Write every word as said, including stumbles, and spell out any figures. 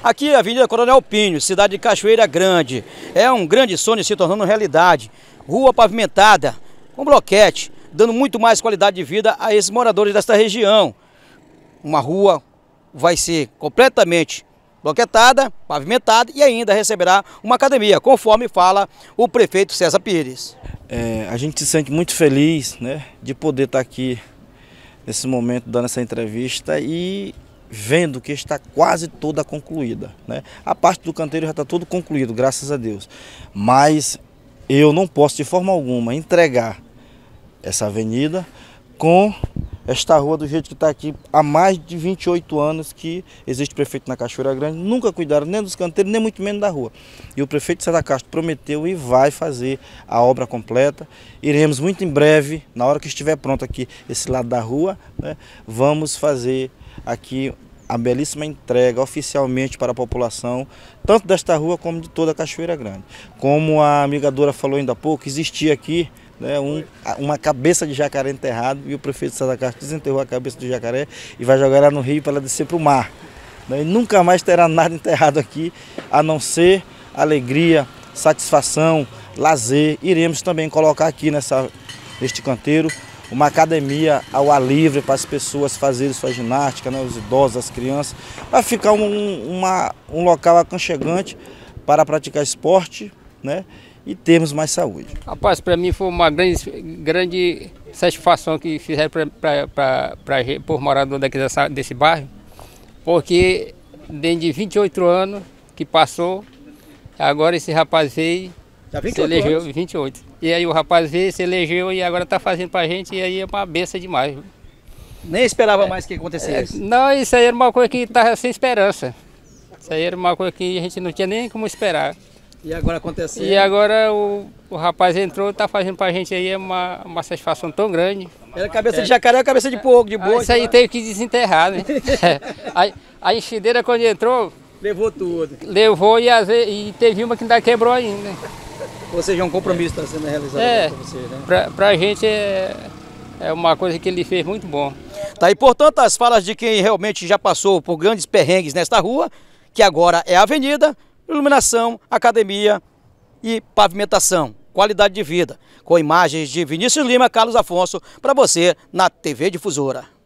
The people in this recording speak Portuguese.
Aqui é a Avenida Coronel Pinho, cidade de Cachoeira Grande. É um grande sonho se tornando realidade. Rua pavimentada, com bloquete, dando muito mais qualidade de vida a esses moradores desta região. Uma rua vai ser completamente bloquetada, pavimentada e ainda receberá uma academia, conforme fala o prefeito César Pires. É, a gente se sente muito feliz, né, de poder estar aqui nesse momento dando essa entrevista e vendo que está quase toda concluída, né? A parte do canteiro já está tudo concluído, graças a Deus. Mas eu não posso de forma alguma entregar essa avenida com esta rua do jeito que está aqui há mais de vinte e oito anos que existe prefeito na Cachoeira Grande. Nunca cuidaram nem dos canteiros, nem muito menos da rua. E o prefeito César Castro prometeu e vai fazer a obra completa. Iremos muito em breve, na hora que estiver pronto aqui esse lado da rua, né, vamos fazer aqui a belíssima entrega oficialmente para a população, tanto desta rua como de toda a Cachoeira Grande. Como a amiga Dora falou ainda há pouco, existia aqui né, um, uma cabeça de jacaré enterrado e o prefeito César Castro desenterrou a cabeça do jacaré e vai jogar ela no rio para ela descer para o mar. Né, e nunca mais terá nada enterrado aqui, a não ser alegria, satisfação, lazer. Iremos também colocar aqui nessa, neste canteiro uma academia ao ar livre para as pessoas fazerem sua ginástica, né, os idosos, as crianças. Vai ficar um, uma, um local aconchegante para praticar esporte, né, e termos mais saúde. Rapaz, para mim foi uma grande, grande satisfação que fizeram para por morador daqui dessa, desse bairro, porque dentro de vinte e oito anos que passou, agora esse rapaz veio, se elegeu anos. vinte e oito. E aí o rapaz veio, se elegeu e agora está fazendo para a gente, e aí é uma benção demais. Nem esperava é, mais que acontecesse. É, não, isso aí era uma coisa que estava sem esperança. Isso aí era uma coisa que a gente não tinha nem como esperar. E agora aconteceu. E agora o, o rapaz entrou e está fazendo para a gente aí é uma, uma satisfação tão grande. Era cabeça é. de jacaré ou cabeça de porco, de boi? Ah, isso aí teve que desenterrar, né? a, a enchideira quando entrou... Levou tudo. Levou e, e teve uma que ainda quebrou ainda. Ou seja, um compromisso está sendo realizado é, para você, né? Pra, pra gente é, é uma coisa que ele fez muito bom. Tá aí, portanto, as falas de quem realmente já passou por grandes perrengues nesta rua, que agora é avenida, iluminação, academia e pavimentação, qualidade de vida. Com imagens de Vinícius Lima, Carlos Afonso, para você na T V Difusora.